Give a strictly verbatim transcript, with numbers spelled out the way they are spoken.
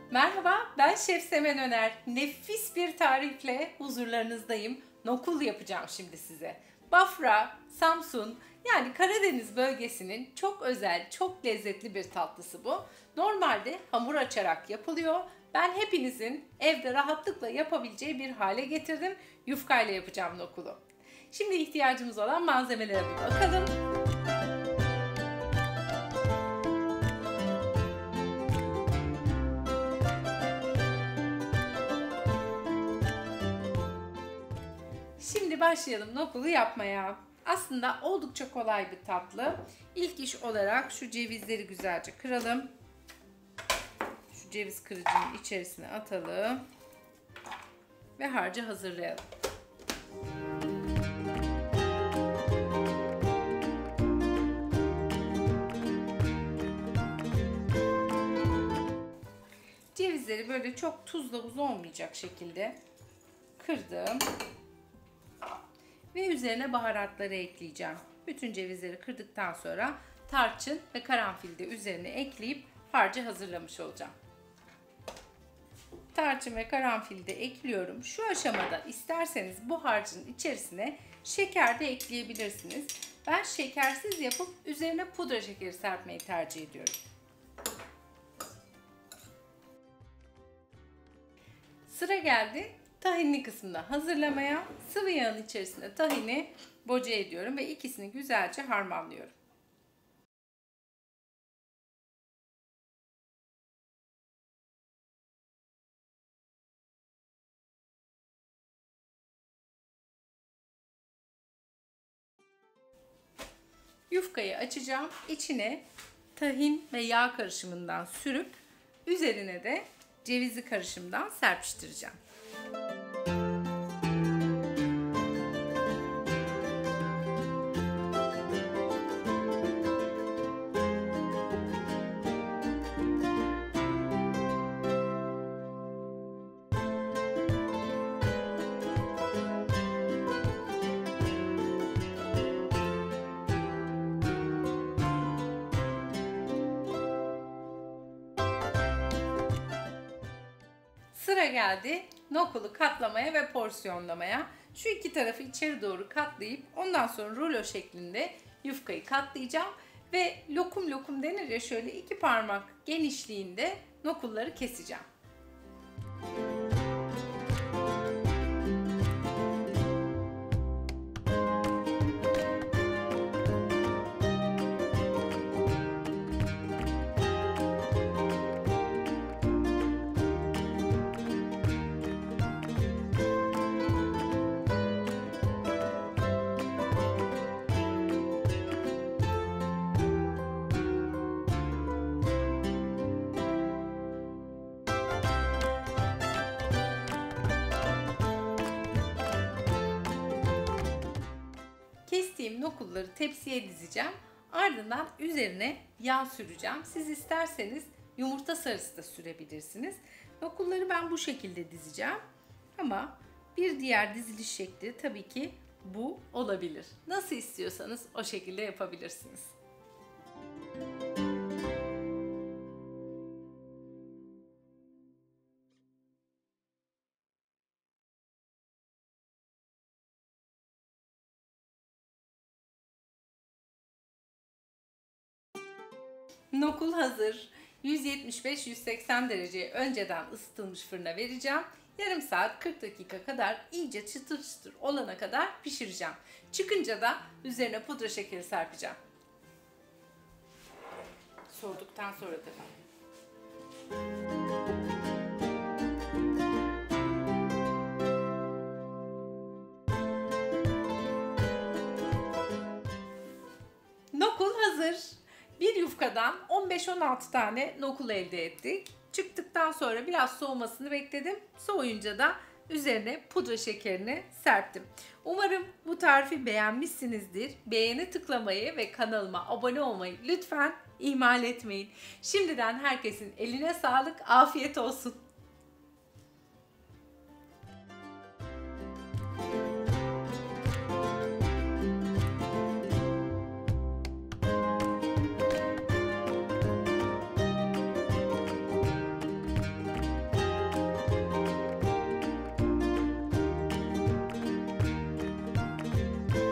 Merhaba, ben Şef Semen Öner. Nefis bir tarifle huzurlarınızdayım. Nokul yapacağım şimdi size. Bafra, Samsun, yani Karadeniz bölgesinin çok özel, çok lezzetli bir tatlısı bu. Normalde hamur açarak yapılıyor. Ben hepinizin evde rahatlıkla yapabileceği bir hale getirdim. Yufkayla yapacağım nokulu. Şimdi ihtiyacımız olan malzemelere bir bakalım. Şimdi başlayalım nokulu yapmaya. Aslında oldukça kolay bir tatlı. İlk iş olarak şu cevizleri güzelce kıralım. Şu ceviz kırıcının içerisine atalım. Ve harcı hazırlayalım. Cevizleri böyle çok tuzla buz olmayacak şekilde kırdım. Ve üzerine baharatları ekleyeceğim. Bütün cevizleri kırdıktan sonra tarçın ve karanfil de üzerine ekleyip harcı hazırlamış olacağım. Tarçın ve karanfil de ekliyorum. Şu aşamada isterseniz bu harcın içerisine şeker de ekleyebilirsiniz. Ben şekersiz yapıp üzerine pudra şekeri serpmeyi tercih ediyorum. Sıra geldi tahinli kısmında hazırlamaya. Sıvı yağın içerisine tahini boca ediyorum ve ikisini güzelce harmanlıyorum. Yufkayı açacağım. İçine tahin ve yağ karışımından sürüp üzerine de cevizli karışımdan serpiştireceğim. Sıra geldi nokulu katlamaya ve porsiyonlamaya. Şu iki tarafı içeri doğru katlayıp ondan sonra rulo şeklinde yufkayı katlayacağım. Ve lokum lokum denir ya, şöyle iki parmak genişliğinde nokulları keseceğim. Kestiğim nokulları tepsiye dizeceğim. Ardından üzerine yağ süreceğim. Siz isterseniz yumurta sarısı da sürebilirsiniz. Nokulları ben bu şekilde dizeceğim. Ama bir diğer diziliş şekli tabii ki bu olabilir. Nasıl istiyorsanız o şekilde yapabilirsiniz. Nokul hazır. yüz yetmiş beş yüz seksen dereceye önceden ısıtılmış fırına vereceğim. Yarım saat kırk dakika kadar iyice çıtır çıtır olana kadar pişireceğim. Çıkınca da üzerine pudra şekeri serpeceğim. Soğuduktan sonra tabii. Nokul hazır. Bir yufkadan on beş on altı tane nokul elde ettik. Çıktıktan sonra biraz soğumasını bekledim. Soğuyunca da üzerine pudra şekerini serptim. Umarım bu tarifi beğenmişsinizdir. Beğeni tıklamayı ve kanalıma abone olmayı lütfen ihmal etmeyin. Şimdiden herkesin eline sağlık, afiyet olsun.